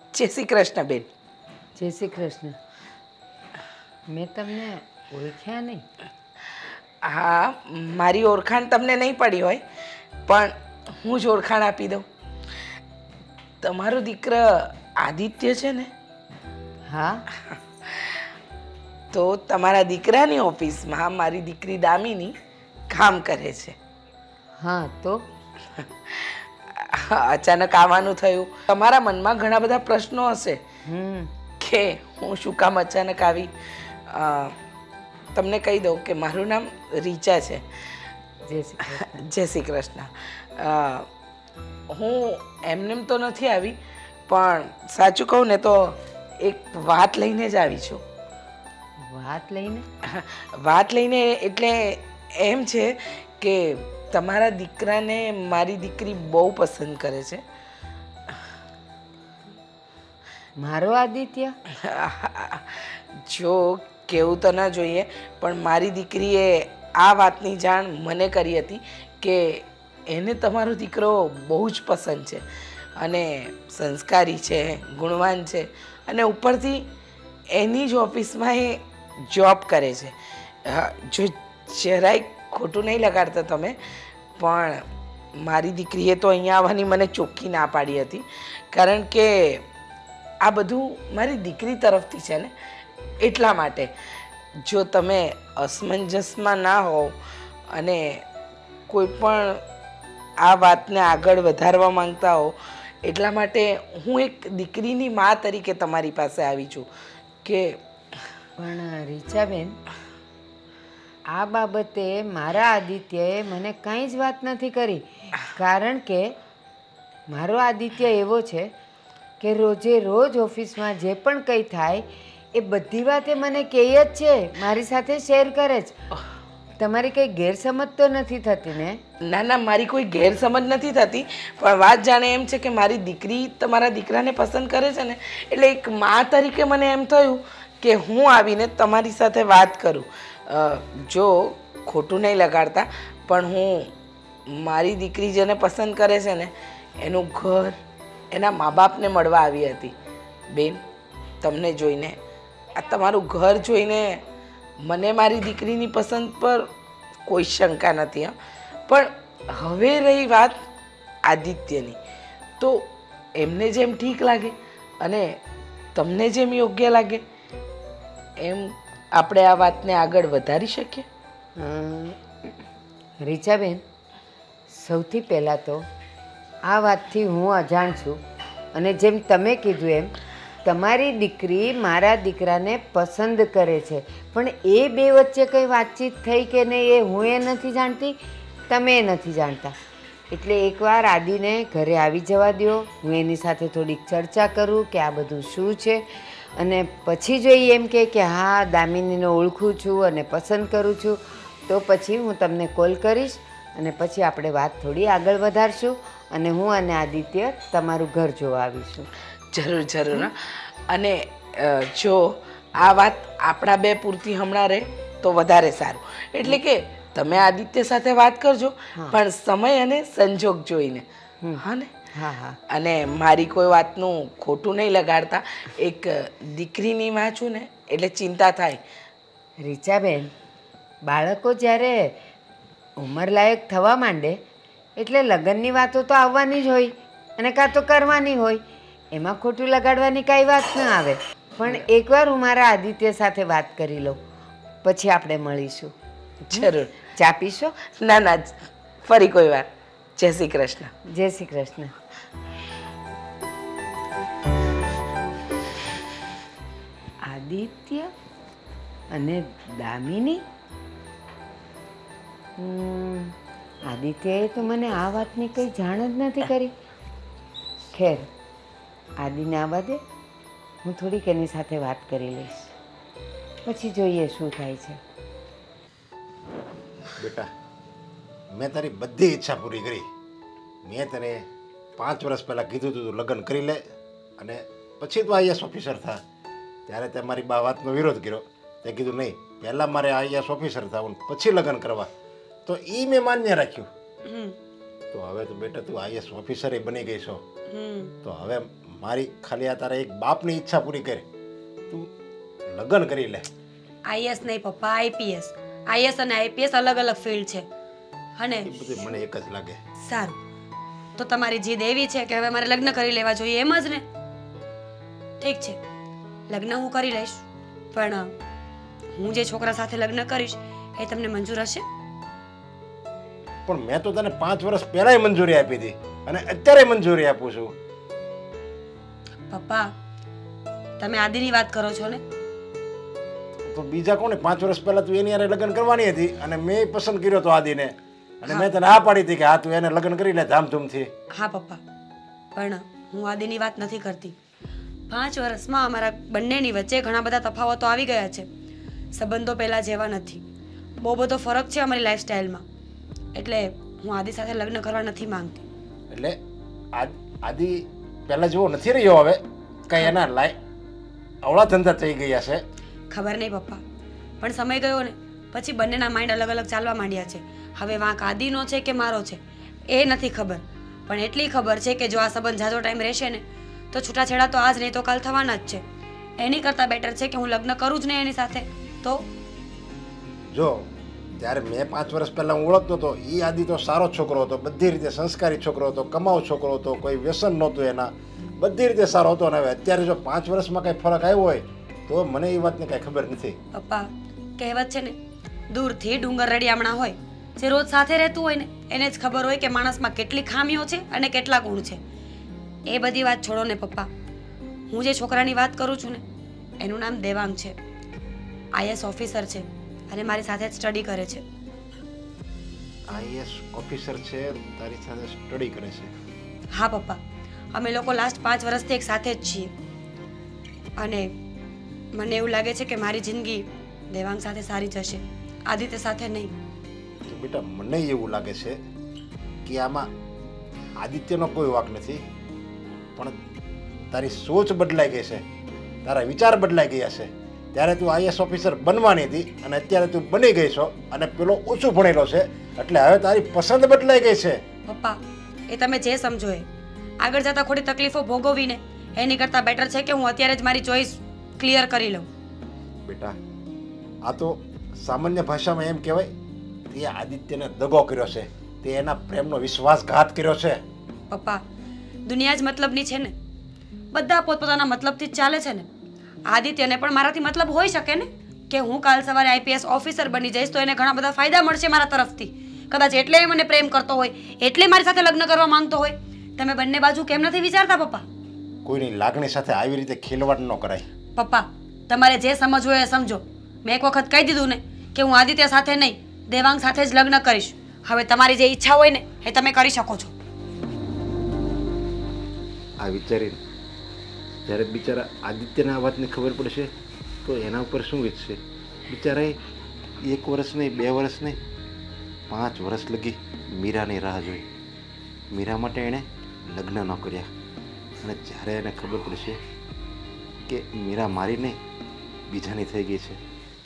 જય શ્રી કૃષ્ણ બેન. જય શ્રી કૃષ્ણ. મેં તમને ઓળખ્યા નહીં. હા, મારી ઓળખાણ તમને નહીં પડી હોય પણ હું જ ઓળખાણ આપી દઉં. તમારો દીકરો આદિત્ય છે ને? હા. તો તમારા દીકરાની ઓફિસમાં મારી દીકરી દામિની કામ કરે છે. હા તો અચાનક આવવાનું થયું. તમારા મનમાં ઘણા બધા પ્રશ્નો હશે કે હું શું કામ અચાનક આવી. તમને કહી દઉં કે મારું નામ રીચા છે. જય શ્રી કૃષ્ણ. હું એમનેમ તો નથી આવી, પણ સાચું કહું ને તો એક વાત લઈને જ આવી છું. વાત લઈને? વાત લઈને એટલે એમ છે કે તમારા દીકરાને મારી દીકરી બહુ પસંદ કરે છે. મારો આદિત્ય? જો કેવું તો ના જોઈએ, પણ મારી દીકરીએ આ વાતની જાણ મને કરી હતી કે એને તમારો દીકરો બહુ જ પસંદ છે અને સંસ્કારી છે, ગુણવાન છે અને ઉપરથી એની જ ઓફિસમાં એ જોબ કરે છે. જો જરાય ખોટું નહીં લગાડતા તમે, પણ મારી દીકરીએ તો અહીંયા આવવાની મને ચોખ્ખી ના પાડી હતી, કારણ કે આ બધું મારી દીકરી તરફથી છે ને, એટલા માટે. જો તમે અસમંજસમાં ના હોવ અને કોઈ પણ આ વાતને આગળ વધારવા માંગતા હો, એટલા માટે હું એક દીકરીની મા તરીકે તમારી પાસે આવી છું. કે પણ રીચાબેન, આ બાબતે મારા આદિત્યએ મને કાંઈ જ વાત નથી કરી, કારણ કે મારો આદિત્ય એવો છે કે રોજે રોજ ઓફિસમાં જે પણ કંઈ થાય એ બધી વાત એ મને કહે જ છે, મારી સાથે શેર કરે જ. તમારી કંઈ ગેરસમજ તો નથી થતી ને? ના ના, મારી કોઈ ગેરસમજ નથી થતી, પણ વાત જાણે એમ છે કે મારી દીકરી તમારા દીકરાને પસંદ કરે છે ને, એટલે એક મા તરીકે મને એમ થયું કે હું આવીને તમારી સાથે વાત કરું. જો ખોટું નહીં લગાડતા, પણ હું મારી દીકરી જેને પસંદ કરે છે ને, એનું ઘર, એના મા બાપને મળવા આવી હતી. બેન, તમને જોઈને, આ તમારું ઘર જોઈને મને મારી દીકરીની પસંદ પર કોઈ શંકા નથી. પણ હવે રહી વાત આદિત્યની, તો એમને જેમ ઠીક લાગે અને તમને જેમ યોગ્ય લાગે એમ આપણે આ વાતને આગળ વધારી શકીએ. રીચાબેન, સૌથી પહેલાં તો આ વાતથી હું અજાણ છું, અને જેમ તમે કીધું એમ તમારી દીકરી મારા દીકરાને પસંદ કરે છે, પણ એ બે વચ્ચે કંઈ વાતચીત થઈ કે નહીં એ હું એ નથી જાણતી, તમે એ નથી જાણતા. એટલે એકવાર આદિને ઘરે આવી જવા દો, હું એની સાથે થોડીક ચર્ચા કરું કે આ બધું શું છે, અને પછી જો એમ કે હા દામિનીને ઓળખું છું અને પસંદ કરું છું, તો પછી હું તમને કોલ કરીશ અને પછી આપણે વાત થોડી આગળ વધારશું અને હું અને આદિત્ય તમારું ઘર જોવા આવીશું. જરૂર જરૂર. અને જો આ વાત આપણા બે પૂરતી હમણાં રહે તો વધારે સારું. એટલે કે તમે આદિત્ય સાથે વાત કરજો, પણ સમય અને સંજોગ જોઈને. હા ને? હા હા. અને મારી કોઈ વાતનું ખોટું નહીં લગાડતા. એક દીકરીની માં છું ને, એટલે ચિંતા થાય. રીચાબેન, બાળકો જ્યારે ઉંમરલાયક થવા માંડે એટલે લગ્નની વાતો તો આવવાની જ હોય અને કાં તો કરવાની હોય, એમાં ખોટું લગાડવાની કાંઈ વાત ન આવે. પણ એકવાર હું મારા આદિત્ય સાથે વાત કરી લઉં, પછી આપણે મળીશું. જરૂર. ચા પીશો? ના ના, ફરી કોઈ વાર. જય શ્રી કૃષ્ણ. જય શ્રી કૃષ્ણ. આદિત્ય અને દામિની? આદિત્યએ તો મને આ વાતની કંઈ જાણ જ નથી કરી. ખેર, આદિને આવવા દે, હું થોડીક એની સાથે વાત કરી લઈશ, પછી જોઈએ શું થાય છે. બેટા, મેં તારી બધી ઈચ્છા પૂરી કરી. મેં તને 5 વર્ષ પહેલાં કીધું તું લગ્ન કરી લે અને પછી તું આઈએસ ઓફિસર થા. ત્યારે તે મારી બા વાતનો વિરોધ કર્યો. તે કીધું નહીં, પહેલાં મારે આઈએસ ઓફિસર થવું પછી લગ્ન કરવા. તો એ મેં માન્ય રાખ્યું. તો હવે તો બેટા તું આઈએસ ઓફિસર બની ગઈ છો. તો હવે મારી ખાલી આ તારા એક બાપની ઈચ્છા પૂરી કરી. તું લગ્ન કરી લે. આઈએસ નહીં પપ્પા, આઈપીએસ. આઈએસ અને આઈપીએસ અલગ અલગ ફિલ્ડ છે. અને એ બધું મને એક જ લાગે. સારું, તો તમારી જીદ એવી છે કે હવે મારે લગ્ન કરી લેવા જોઈએ, એમ જ ને? ઠીક છે, લગ્ન હું કરી લઈશ, પણ હું જે છોકરા સાથે લગ્ન કરીશ એ તમને મંજૂર હશે? પણ મેં તો તને 5 વર્ષ પહેલાય મંજૂરી આપી હતી અને અત્યારે મંજૂરી આપું છું. પપ્પા, તમે આદિની વાત કરો છો ને? તો બીજા કોને? 5 વર્ષ પહેલા તું એની હારે લગ્ન કરવાની હતી અને મેં પસંદ કર્યો તો આદિને, અને મેં તને આ પાડી હતી કે હા તું એને લગ્ન કરી લે ધામધૂમથી. હા પપ્પા, પણ હું આદિની વાત નથી કરતી. 5 વર્ષમાં અમારા બંનેની વચ્ચે ઘણા બધા તફાવતો આવી ગયા છે. સંબંધો પહેલાં જેવા નથી, બહુ બધો ફરક છે અમારી લાઈફસ્ટાઈલમાં. એટલે હું આદિ સાથે લગ્ન કરવા નથી માંગતી. એટલે આદિ પહેલા જેવો નથી રહ્યો હવે? કઈ એના અવળા ધંધા થઈ ગયા છે? ખબર નહીં પપ્પા, પણ સમય ગયો ને પછી બંનેના માઇન્ડ અલગ અલગ ચાલવા માંડ્યા છે. હવે વાંક આદિનો છે કે મારો છે એ નથી ખબર, પણ એટલી ખબર છે કે જો આ સંબંધ ઝાઝો ટાઈમ રહેશે ને તો છૂટાછેડા તો આજ નહીં તો કાલ થવાના જ છે. એની કરતાં બેટર છે કે હું લગ્ન કરું જ નહીં એની સાથે. તો જો ત્યારે મેં 5 વર્ષ પહેલા હું ઓળખતો હતો, એ આદિ તો સારો છોકરો હતો, બધી રીતે સંસ્કારી છોકરો હતો, કમાવ છોકરો હતો, કોઈ વ્યસન નહોતું એના, બધી રીતે સારો હતો. અને હવે અત્યારે જો 5 વર્ષમાં કંઈ ફરક આવ્યો હોય તો મને એ વાતની કાંઈ ખબર નથી. પપ્પા, કહેવત છે ને, દૂરથી ડુંગર રડિયામણા હોય, જે રોજ સાથે રહેતું હોય ને એને જ ખબર હોય કે માણસમાં કેટલી ખામીઓ છે અને કેટલા ગુણ છે. એ બધી વાત છોડો ને પપ્પા. હું જે છોકરાની વાત કરું છું ને એનું નામ દેવાંગ છે. આઈએસ ઓફિસર છે અને મારી સાથે જ સ્ટડી કરે છે. આઈએસ ઓફિસર છે, તારી સાથે સ્ટડી કરે છે? હા પપ્પા, અમે લોકો લાસ્ટ 5 વર્ષથી એક સાથે જ છીએ. અને મને એવું લાગે છે કે મારી જિંદગી દેવાંગ સાથે સારી જશે, આદિત્ય સાથે નહીં. તો બેટા મને એવું લાગે છે કે આમાં આદિત્યનો કોઈ વાંક નથી, પણ તારી સોચ બદલાઈ ગઈ છે, તારા વિચાર બદલાઈ ગયા છે. ત્યારે તું આઈએસ ઓફિસર બનવાની હતી અને અત્યારે તું બની ગઈ છો, અને પેલો ઓછું ભણેલો છે એટલે હવે તારી પસંદ બદલાઈ ગઈ છે. પપ્પા, એ તમે જે સમજો એ. આગળ જતાં ખોટી તકલીફો ભોગવીને એની કરતાં બેટર છે કે હું અત્યારે જ મારી ચોઈસ ક્લિયર કરી લઉં. બેટા, આ તો સામાન્ય ભાષામાં એમ કહેવાય તે આદિત્યને દગો કર્યો છે, તે એના પ્રેમનો વિશ્વાસઘાત કર્યો છે. પપ્પા, દુનિયા જ મતલબની છે ને, બધા પોતપોતાના મતલબથી જ ચાલે છે ને. આદિત્યને પણ મારાથી મતલબ હોઈ શકે ને કે હું કાલ સવારે આઈપીએસ ઓફિસર બની જઈશ તો એને ઘણા બધા ફાયદા મળશે મારા તરફથી. કદાચ એટલે એ મને પ્રેમ કરતો હોય, એટલે મારી સાથે લગ્ન કરવા માંગતો હોય. તમે બંને બાજુ કેમ નથી વિચારતા પપ્પા? કોઈની લાગણી સાથે આવી રીતે ખેલવાડ ન કરાય. પપ્પા, તમારે જે સમજવું હોય એ સમજો. મેં એક વખત કહી દીધું ને કે હું આદિત્ય સાથે નહીં, દેવાંગ સાથે જ લગ્ન કરીશ. હવે તમારી જે ઈચ્છા હોય ને એ તમે કરી શકો છો. આ વિચારીને જ્યારે બિચારા આદિત્યને આ વાતની ખબર પડશે તો એના ઉપર શું વીતશે? બિચારાએ 1 વર્ષ નહીં, 2 વર્ષ નહીં, 5 વર્ષ લગી મીરાની રાહ જોઈ. મીરા માટે એણે લગ્ન ન કર્યા, અને જ્યારે એને ખબર પડશે કે મીરા મારી નહીં બીજાની થઈ ગઈ છે